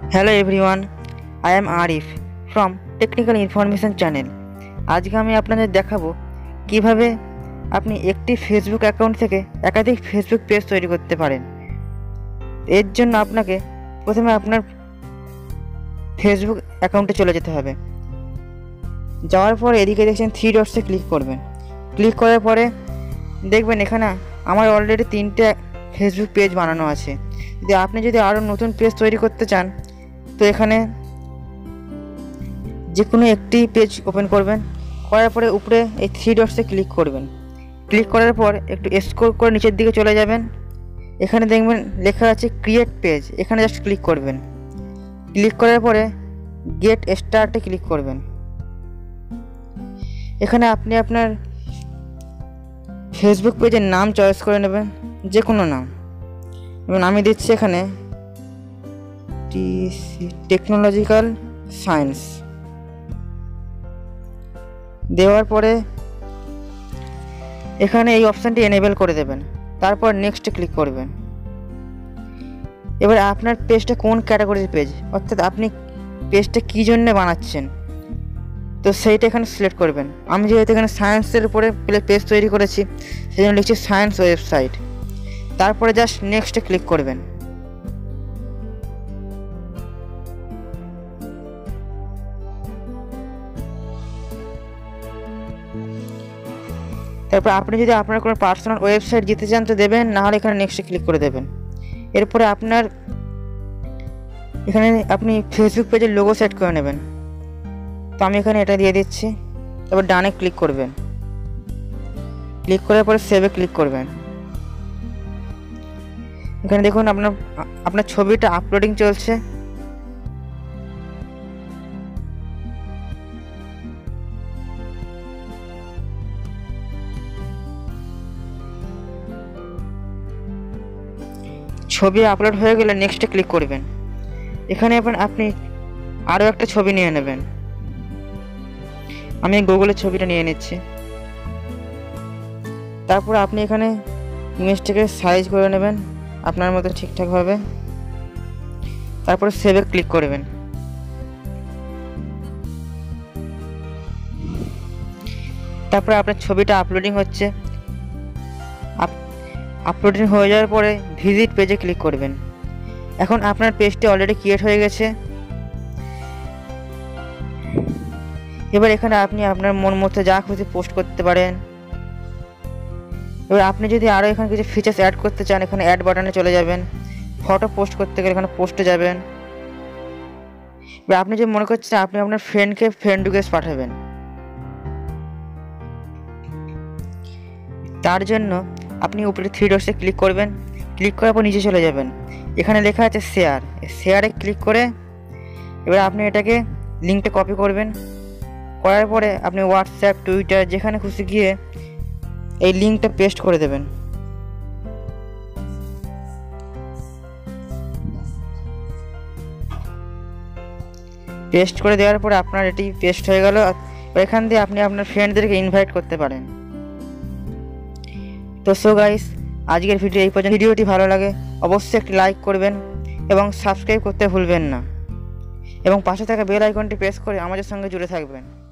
Hello everyone, I am Arif from technical information channel. আজকে আমি আপনাদের দেখাবো কিভাবে আপনি একটি ফেসবুক অ্যাকাউন্ট থেকে একাধিক ফেসবুক পেজ তৈরি করতে পারেন। এর জন্য আপনাকে প্রথমে আপনার ফেসবুক অ্যাকাউন্টে চলে যেতে হবে। যাওয়ার পরে এদিকে দেখছেন থ্রি ডটসে ক্লিক করবেন। ক্লিক করার পরে দেখবেন এখানে আমার অলরেডি 3টে ফেসবুক পেজ বানানো আছে। আপনি যদি আরও নতুন পেজ তৈরি করতে চান তো এখানে যে কোনো একটি পেজ ওপেন করবেন। করার পরে উপরে এই থ্রি ডটসে ক্লিক করবেন। ক্লিক করার পর একটু স্ক্রল করে নিচের দিকে চলে যাবেন। এখানে দেখবেন লেখা আছে ক্রিয়েট পেজ, এখানে জাস্ট ক্লিক করবেন। ক্লিক করার পরে গেট স্টার্টে ক্লিক করবেন। এখানে আপনি আপনার ফেসবুক পেজের নাম চয়েস করে নেবেন, যে কোনো নাম। এবং আমি দিচ্ছি এখানে টেকনোলজিক্যাল সায়েন্স। দেওয়ার পরে এখানে এই অপশানটি এনেবেল করে দেবেন। তারপর নেক্সটে ক্লিক করবেন। এবার আপনার পেজটা কোন ক্যাটাগরির পেজ, অর্থাৎ আপনি পেজটা কী জন্যে বানাচ্ছেন, তো সেইটা এখানে সিলেক্ট করবেন। আমি যেহেতু এখানে সায়েন্সের উপরে পেজ তৈরি করেছি সেই জন্য লিখছি সায়েন্স ওয়েবসাইট। তারপরে জাস্ট নেক্সটে ক্লিক করবেন। তারপর আপনি যদি আপনার কোনো পার্সোনাল ওয়েবসাইট দিতে চান তো দেবেন, নাহলে এখানে নেক্সটে ক্লিক করে দেবেন। এরপরে আপনার এখানে আপনি ফেসবুক পেজের লোগো সেট করে নেবেন। তো আমি এখানে এটা দিয়ে দিচ্ছি। তারপর ডানে ক্লিক করবেন। ক্লিক করার পরে সেভে ক্লিক করবেন। এখানে দেখুন আপনার ছবিটা আপলোডিং চলছে। ছবি আপলোড হয়ে গেলে নেক্সটে ক্লিক করবেন। এখানে আপনি আরও একটা ছবি নিয়ে নেবেন। আমি গুগলের ছবিটা নিয়ে নিচ্ছি। তারপর আপনি এখানে ইমেজটাকে সাইজ করে নেবেন আপনার মতো ঠিকঠাকভাবে। তারপরে সেভে ক্লিক করবেন। তারপরে আপনার ছবিটা আপলোডিং হচ্ছে। আপলোডিং হয়ে যাওয়ার পরে ভিজিট পেজে ক্লিক করবেন। এখন আপনার পেজটি অলরেডি ক্রিয়েট হয়ে গেছে। এবার এখানে আপনি আপনার মন মতো যা খুশি পোস্ট করতে পারেন। এবার আপনি যদি আরও এখানে কিছু ফিচার্স অ্যাড করতে চান এখানে অ্যাড বাটনে চলে যাবেন। ফটো পোস্ট করতে গেলে এখানে পোস্টে যাবেন। এবার আপনি যদি মনে করছেন আপনি আপনার ফ্রেন্ডকে ফ্রেন্ড রিকোয়েস্ট পাঠাবেন, তার জন্য আপনি উপরে থ্রি ডটসে ক্লিক করবেন। ক্লিক করার পর নিচে চলে যাবেন। এখানে লেখা আছে শেয়ার, শেয়ারে ক্লিক করে এবার আপনি এটাকে লিঙ্কটা কপি করবেন। করার পরে আপনি হোয়াটসঅ্যাপ, টুইটার যেখানে খুশি গিয়ে এই লিঙ্কটা পেস্ট করে দেবেন। পেস্ট করে দেওয়ার পরে আপনার এটি পেস্ট হয়ে গেল। এখান দিয়ে আপনি আপনার ফ্রেন্ডদেরকে ইনভাইট করতে পারেন। তো সো গাইস, আজকের ভিডিও এই পর্যন্ত। ভিডিওটি ভালো লাগে অবশ্যই একটি লাইক করবেন এবং সাবস্ক্রাইব করতে ভুলবেন না, এবং পাশে থাকা বেল আইকনটি প্রেস করে আমাদের সঙ্গে জুড়ে থাকবেন।